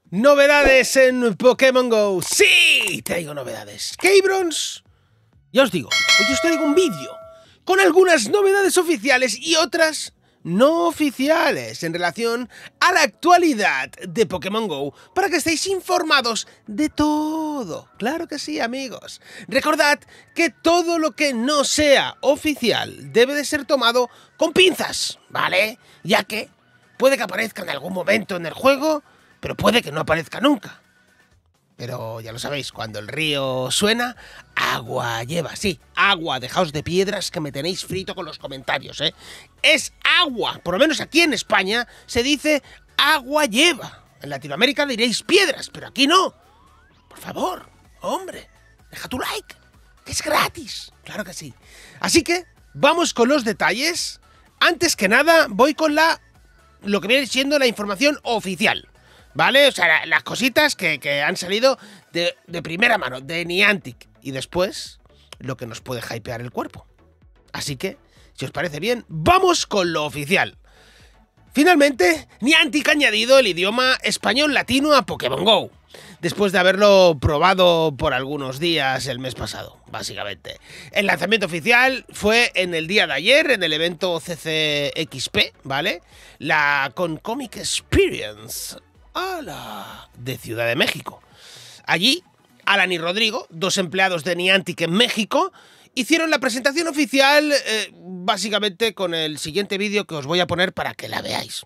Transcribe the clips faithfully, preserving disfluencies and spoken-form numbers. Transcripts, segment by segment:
Novedades en Pokémon GO. ¡Sí! Traigo novedades. Cabrons, ya os digo, hoy os traigo un vídeo con algunas novedades oficiales y otras no oficiales en relación a la actualidad de Pokémon GO, para que estéis informados de todo. Claro que sí, amigos. Recordad que todo lo que no sea oficial debe de ser tomado con pinzas, ¿vale? Ya que puede que aparezca en algún momento en el juego, pero puede que no aparezca nunca. Pero ya lo sabéis, cuando el río suena, agua lleva. Sí, agua, dejaos de piedras que me tenéis frito con los comentarios, ¿eh? Es agua, por lo menos aquí en España se dice agua lleva. En Latinoamérica diréis piedras, pero aquí no. Por favor, hombre, deja tu like, que es gratis. Claro que sí. Así que, vamos con los detalles. Antes que nada, voy con la lo que viene siendo la información oficial, ¿vale? O sea, las cositas que, que han salido de, de primera mano, de Niantic. Y después, lo que nos puede hypear el cuerpo. Así que, si os parece bien, vamos con lo oficial. Finalmente, Niantic ha añadido el idioma español latino a Pokémon GO, después de haberlo probado por algunos días el mes pasado, básicamente. El lanzamiento oficial fue en el día de ayer, en el evento C C X P, ¿vale? La Con Comic Experience ¡Hala! De Ciudad de México. Allí, Alan y Rodrigo, dos empleados de Niantic en México, hicieron la presentación oficial, eh, básicamente con el siguiente vídeo que os voy a poner para que la veáis.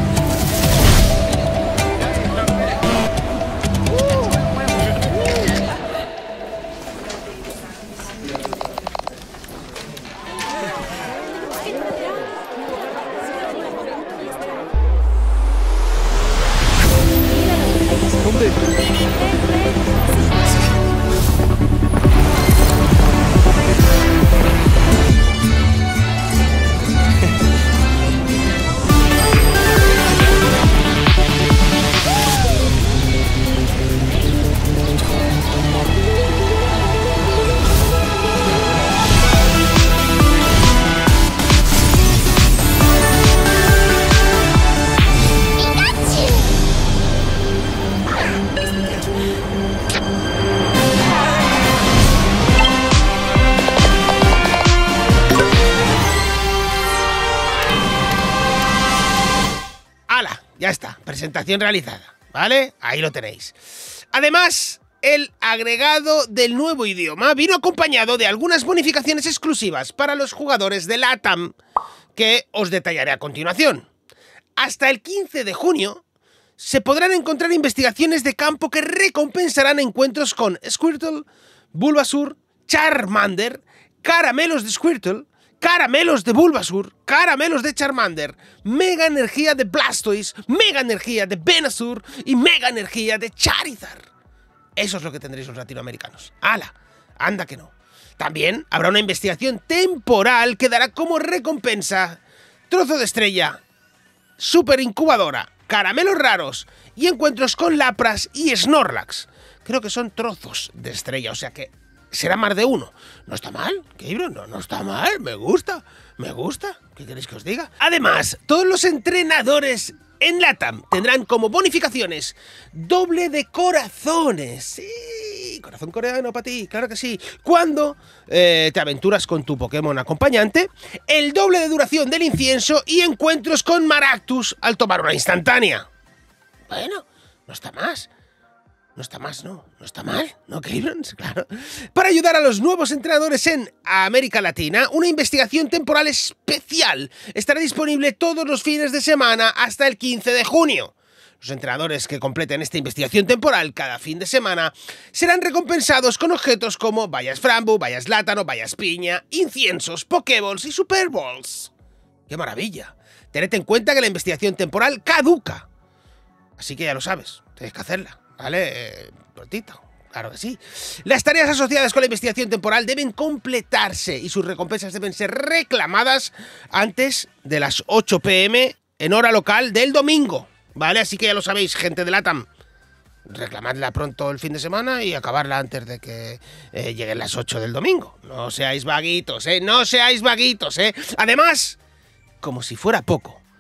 Ya está, presentación realizada, ¿vale? Ahí lo tenéis. Además, el agregado del nuevo idioma vino acompañado de algunas bonificaciones exclusivas para los jugadores de LATAM, que os detallaré a continuación. Hasta el quince de junio se podrán encontrar investigaciones de campo que recompensarán encuentros con Squirtle, Bulbasaur, Charmander, caramelos de Squirtle, caramelos de Bulbasaur, caramelos de Charmander, mega energía de Blastoise, mega energía de Venusaur y mega energía de Charizard. Eso es lo que tendréis los latinoamericanos. ¡Hala! Anda que no. También habrá una investigación temporal que dará como recompensa trozo de estrella, super incubadora, caramelos raros y encuentros con Lapras y Snorlax. Creo que son trozos de estrella, o sea que será más de uno. ¿No está mal? ¿Qué, bro? No, no está mal. Me gusta. Me gusta. ¿Qué queréis que os diga? Además, todos los entrenadores en LATAM tendrán como bonificaciones doble de corazones. Sí, corazón coreano para ti, claro que sí. Cuando eh, te aventuras con tu Pokémon acompañante, el doble de duración del incienso y encuentros con Maractus al tomar una instantánea. Bueno, no está más. No está más, no. No está mal, ¿no, Cabrons? Claro. Para ayudar a los nuevos entrenadores en América Latina, una investigación temporal especial estará disponible todos los fines de semana hasta el quince de junio. Los entrenadores que completen esta investigación temporal cada fin de semana serán recompensados con objetos como bayas frambu, bayas plátano, bayas piña, inciensos, pokéballs y superballs. ¡Qué maravilla! Tened en cuenta que la investigación temporal caduca. Así que ya lo sabes, tienes que hacerla. ¿Vale? Eh, prontito, claro que sí. Las tareas asociadas con la investigación temporal deben completarse y sus recompensas deben ser reclamadas antes de las ocho pe eme en hora local del domingo, ¿vale? Así que ya lo sabéis, gente de LATAM. Reclamadla pronto el fin de semana y acabarla antes de que eh, lleguen las ocho del domingo. No seáis vaguitos, ¿eh? No seáis vaguitos, ¿eh? Además, como si fuera poco,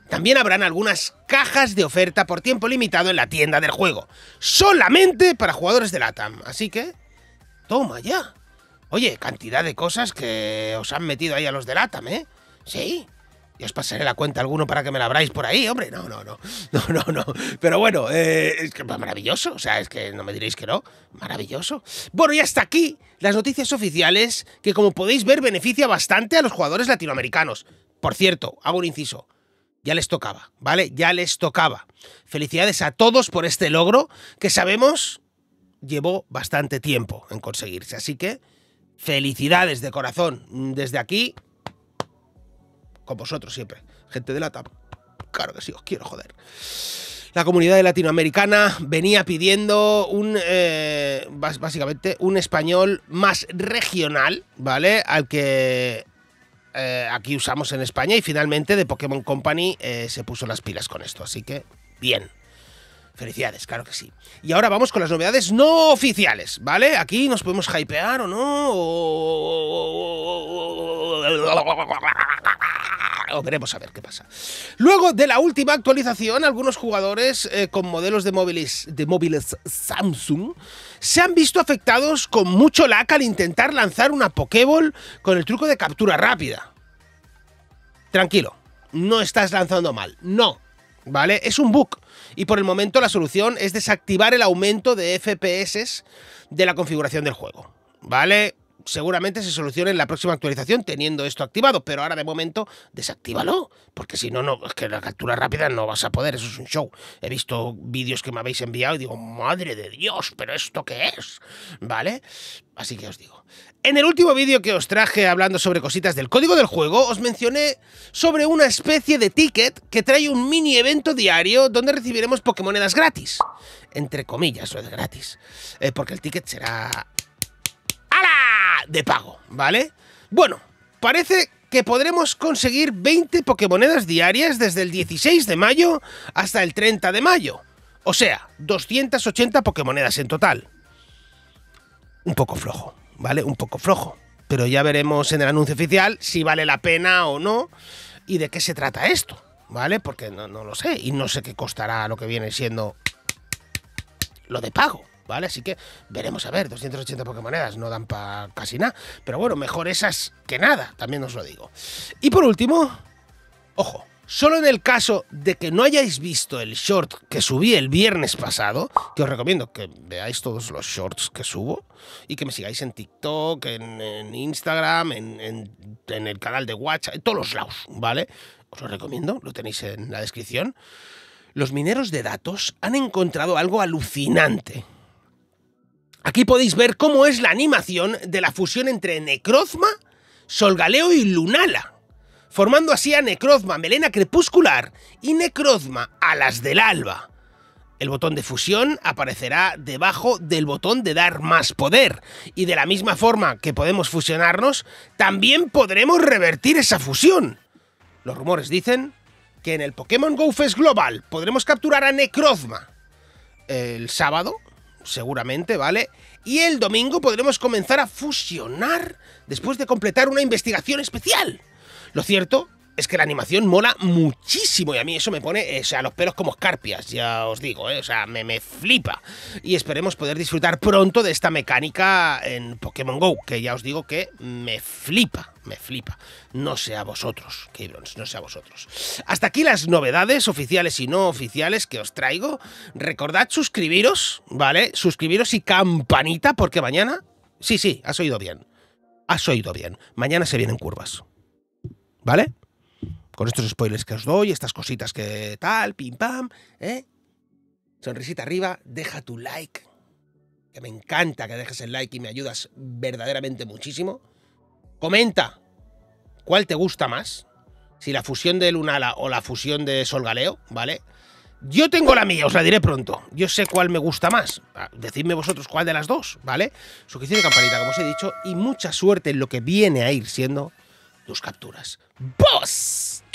También habrán algunas cajas de oferta por tiempo limitado en la tienda del juego, solamente para jugadores de LATAM. Así que, toma ya. Oye, cantidad de cosas que os han metido ahí a los de LATAM, ¿eh? Sí. Y os pasaré la cuenta a alguno para que me la abráis por ahí, hombre. No, no, no. No, no, no. Pero bueno, eh, es que maravilloso. O sea, es que no me diréis que no. Maravilloso. Bueno, y hasta aquí las noticias oficiales que, como podéis ver, beneficia bastante a los jugadores latinoamericanos. Por cierto, hago un inciso. Ya les tocaba, ¿vale? Ya les tocaba. Felicidades a todos por este logro que sabemos llevó bastante tiempo en conseguirse. Así que, felicidades de corazón. Desde aquí, con vosotros siempre. Gente de LATAM. Claro que sí, os quiero, joder. La comunidad latinoamericana venía pidiendo un, eh, básicamente, un español más regional, ¿vale? Al que... Eh, aquí usamos en España y finalmente The Pokémon Company eh, se puso las pilas con esto, así que bien. Felicidades, claro que sí. Y ahora vamos con las novedades no oficiales, ¿vale? Aquí nos podemos hypear o no, o... o veremos a ver qué pasa. Luego de la última actualización, algunos jugadores eh, con modelos de móviles, de móviles Samsung se han visto afectados con mucho lag al intentar lanzar una Pokéball con el truco de captura rápida. Tranquilo, no estás lanzando mal, no, ¿vale? Es un bug y por el momento la solución es desactivar el aumento de F P S de la configuración del juego, ¿vale? Seguramente se solucione en la próxima actualización teniendo esto activado, pero ahora de momento desactívalo, porque si no, no, es que la captura rápida no vas a poder, eso es un show. He visto vídeos que me habéis enviado y digo, madre de Dios, ¿pero esto qué es? ¿Vale? Así que os digo. En el último vídeo que os traje hablando sobre cositas del código del juego, os mencioné sobre una especie de ticket que trae un mini evento diario donde recibiremos Pokémonedas gratis. Entre comillas, lo de gratis. Eh, porque el ticket será... de pago, ¿vale? Bueno, parece que podremos conseguir veinte Pokémonedas diarias desde el dieciséis de mayo hasta el treinta de mayo. O sea, doscientas ochenta Pokémonedas en total. Un poco flojo, ¿vale? Un poco flojo. Pero ya veremos en el anuncio oficial si vale la pena o no y de qué se trata esto, ¿vale? Porque no, no lo sé y no sé qué costará lo que viene siendo lo de pago, ¿vale? Así que veremos a ver, doscientas ochenta Pokémonedas no dan para casi nada. Pero bueno, mejor esas que nada, también os lo digo. Y por último, ojo, solo en el caso de que no hayáis visto el short que subí el viernes pasado, que os recomiendo que veáis todos los shorts que subo y que me sigáis en TikTok, en, en Instagram, en, en, en el canal de Watch, en todos los lados, ¿vale? Os lo recomiendo, lo tenéis en la descripción. Los mineros de datos han encontrado algo alucinante. Aquí podéis ver cómo es la animación de la fusión entre Necrozma, Solgaleo y Lunala, formando así a Necrozma Melena Crepuscular y Necrozma Alas del Alba. El botón de fusión aparecerá debajo del botón de dar más poder, y de la misma forma que podemos fusionarnos, también podremos revertir esa fusión. Los rumores dicen que en el Pokémon Go Fest Global podremos capturar a Necrozma el sábado, seguramente, ¿vale? Y el domingo podremos comenzar a fusionar después de completar una investigación especial. Lo cierto es que la animación mola muchísimo y a mí eso me pone, o sea, los pelos como escarpias, ya os digo, ¿eh? O sea, me, me flipa. Y esperemos poder disfrutar pronto de esta mecánica en Pokémon Go, que ya os digo que me flipa, me flipa. No sé a vosotros, Cabrons, no sé a vosotros. Hasta aquí las novedades oficiales y no oficiales que os traigo. Recordad suscribiros, ¿vale? Suscribiros y campanita, porque mañana... Sí, sí, has oído bien. Has oído bien. Mañana se vienen curvas, ¿vale? Con estos spoilers que os doy, estas cositas que tal, pim pam, ¿eh? Sonrisita arriba, deja tu like, que me encanta que dejes el like y me ayudas verdaderamente muchísimo. Comenta cuál te gusta más, si la fusión de Lunala o la fusión de Solgaleo, ¿vale? Yo tengo la mía, os la diré pronto. Yo sé cuál me gusta más. Decidme vosotros cuál de las dos, ¿vale? Suscripción y campanita, como os he dicho, y mucha suerte en lo que viene a ir siendo tus capturas. ¡Boss!